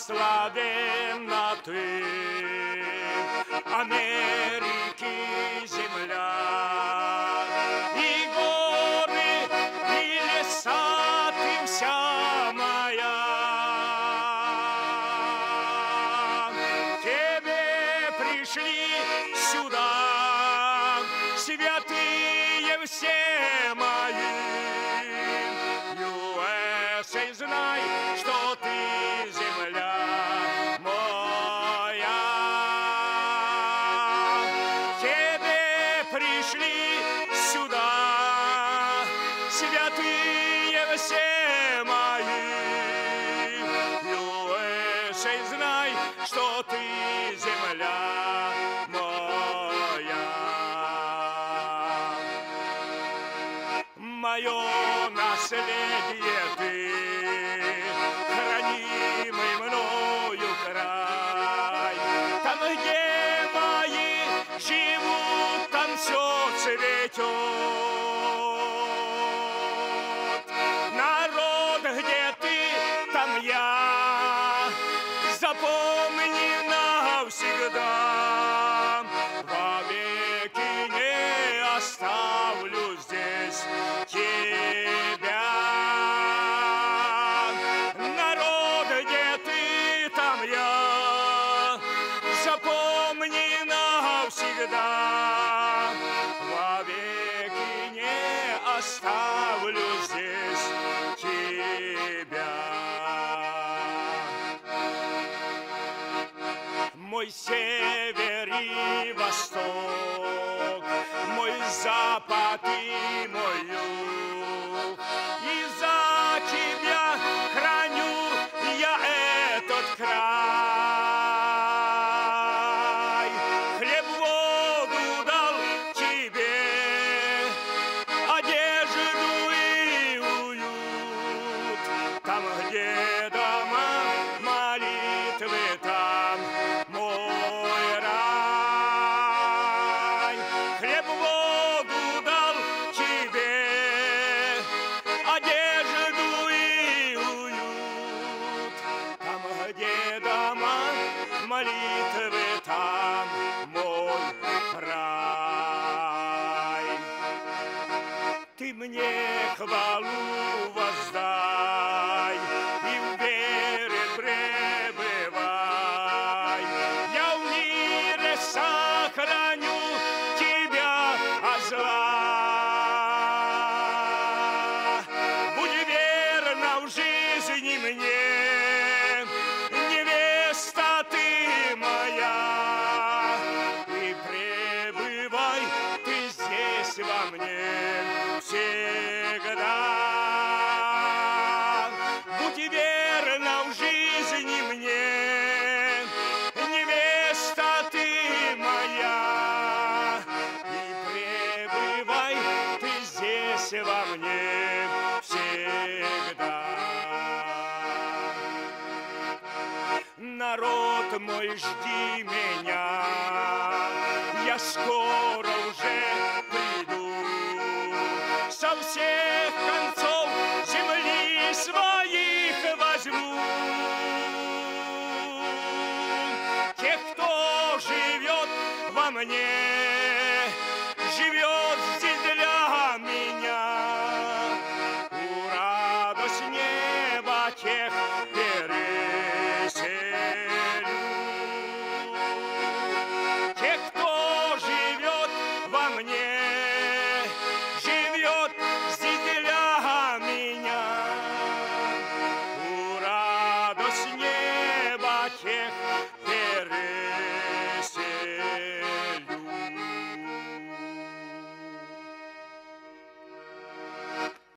благословенна ты, Америки земля, и горы, и леса ты вся моя. Тебе пришли сюда святые все мои. USA, знай, что ты земля моя. Тебе пришли сюда святые все мои. USA, знай, что ты земля моя. Мое наследие ты, хранимый мною край. Там, где мои живут, там все цветет. Народ, где ты, там я. Запомни навсегда, вовеки не оставлю здесь тебя. Народ, где ты, там я. Запомни навсегда, вовеки не оставлю здесь тебя. Мой север и восток, мой запад и мой юг, и за тебя храню я этот край. Хлеб, воду дал тебе, одежду и уют. Там, где дома, молитвы, там мой рай. Хлеб, воду дал тебе, одежду и уют. Там, где дома, молитвы, там мой рай. Ты мне хвалу воздай и в вере пребывай. Я в мире сохраню тебя от зла. Будь верна в жизни мне, невеста ты моя, и пребывай ты здесь во мне всегда. Будь верна в жизни мне, невеста ты моя, и пребывай ты здесь во мне всегда. Народ мой, жди меня, я скоро уже приду. Со всех концов земли своих возьму тех, кто живет во мне, живет